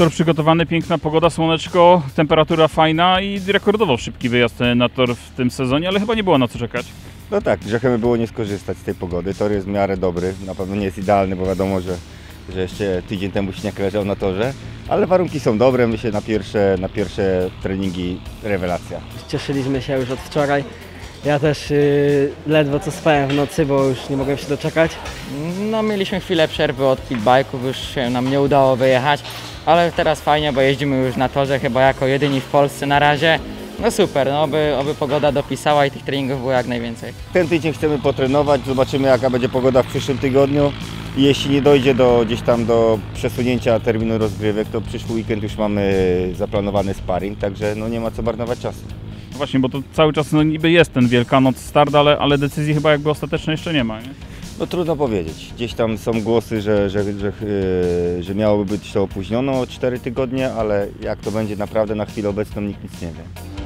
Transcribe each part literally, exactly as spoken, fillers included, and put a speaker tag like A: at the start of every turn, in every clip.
A: tor przygotowany, piękna pogoda, słoneczko, temperatura fajna i rekordowo szybki wyjazd na tor w tym sezonie, ale chyba nie było na co czekać.
B: No tak, grzechem było nie skorzystać z tej pogody. Tor jest w miarę dobry, na pewno nie jest idealny, bo wiadomo, że, że jeszcze tydzień temu śnieg leżał na torze, ale warunki są dobre, myślę na pierwsze, na pierwsze treningi rewelacja.
C: Cieszyliśmy się już od wczoraj. Ja też yy, ledwo co spałem w nocy, bo już nie mogłem się doczekać.
D: No mieliśmy chwilę przerwy od pitbike'ów, już się nam nie udało wyjechać, ale teraz fajnie, bo jeździmy już na torze chyba jako jedyni w Polsce na razie. No super, no oby, oby pogoda dopisała i tych treningów było jak najwięcej.
B: Ten tydzień chcemy potrenować, zobaczymy jaka będzie pogoda w przyszłym tygodniu. I jeśli nie dojdzie do, gdzieś tam do przesunięcia terminu rozgrywek, to przyszły weekend już mamy zaplanowany sparring, także no nie ma co marnować czasu.
A: Właśnie, bo to cały czas no, niby jest ten Wielkanoc start, ale, ale decyzji chyba jakby ostatecznej jeszcze nie ma, nie?
B: No trudno powiedzieć. Gdzieś tam są głosy, że, że, że, yy, że miałoby być to opóźnione o cztery tygodnie, ale jak to będzie naprawdę na chwilę obecną nikt nic nie wie.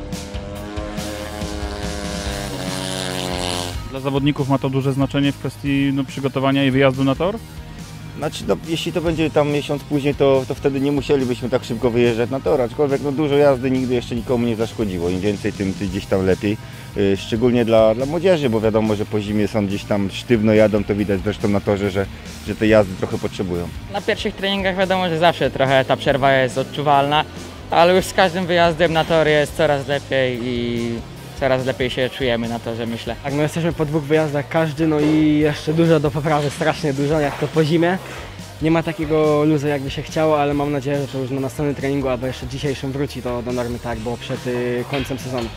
A: Dla zawodników ma to duże znaczenie w kwestii no, przygotowania i wyjazdu na tor?
B: Znaczy, no, jeśli to będzie tam miesiąc później, to, to wtedy nie musielibyśmy tak szybko wyjeżdżać na tor, aczkolwiek no, dużo jazdy nigdy jeszcze nikomu nie zaszkodziło. Im więcej, tym, tym gdzieś tam lepiej. Yy, szczególnie dla, dla młodzieży, bo wiadomo, że po zimie są gdzieś tam sztywno jadą, to widać zresztą na torze, że, że te jazdy trochę potrzebują.
D: Na pierwszych treningach wiadomo, że zawsze trochę ta przerwa jest odczuwalna, ale już z każdym wyjazdem na tor jest coraz lepiej i coraz lepiej się czujemy na torze, myślę.
C: Tak, no jesteśmy po dwóch wyjazdach każdy, no i jeszcze dużo do poprawy, strasznie dużo, jak to po zimie. Nie ma takiego luzu jakby się chciało, ale mam nadzieję, że to już na następnym treningu, albo jeszcze dzisiejszym wróci to do normy, tak, bo przed y, końcem sezonu.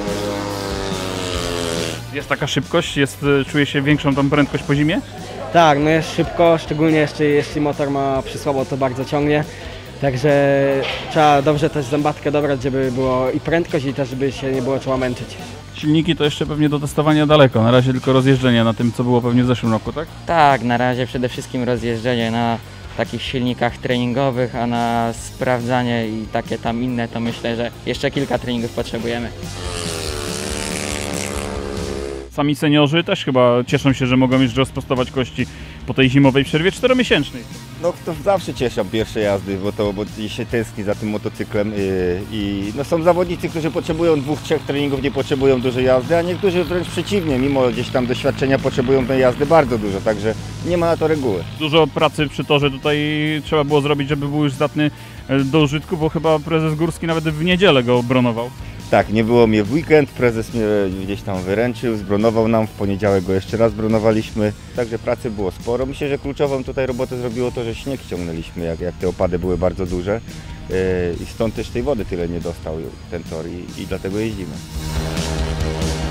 A: Jest taka szybkość, jest, czuje się większą tam prędkość po zimie?
C: Tak, no jest szybko, szczególnie jeszcze, jeśli motor ma przysłabo, to bardzo ciągnie. Także trzeba dobrze też zębatkę dobrać, żeby było i prędkość, i też żeby się nie było trzeba męczyć.
A: Silniki to jeszcze pewnie do testowania daleko, na razie tylko rozjeżdżenie na tym, co było pewnie w zeszłym roku, tak?
D: Tak, na razie przede wszystkim rozjeżdżenie na takich silnikach treningowych, a na sprawdzanie i takie tam inne to myślę, że jeszcze kilka treningów potrzebujemy.
A: Sami seniorzy też chyba cieszą się, że mogą już rozprostować kości po tej zimowej przerwie czteromiesięcznej.
B: No to zawsze cieszą pierwsze jazdy, bo to bo się tęskni za tym motocyklem i, i no są zawodnicy, którzy potrzebują dwóch, trzech treningów, nie potrzebują dużej jazdy, a niektórzy wręcz przeciwnie, mimo gdzieś tam doświadczenia potrzebują tej jazdy bardzo dużo, także nie ma na to reguły.
A: Dużo pracy przy torze tutaj trzeba było zrobić, żeby był już zdatny do użytku, bo chyba prezes Górski nawet w niedzielę go bronował.
B: Tak, nie było mnie w weekend, prezes mnie gdzieś tam wyręczył, zbronował nam, w poniedziałek go jeszcze raz bronowaliśmy, także pracy było sporo. Myślę, że kluczową tutaj robotę zrobiło to, że śnieg ściągnęliśmy, jak, jak te opady były bardzo duże yy, i stąd też tej wody tyle nie dostał ten tor i, i dlatego jeździmy.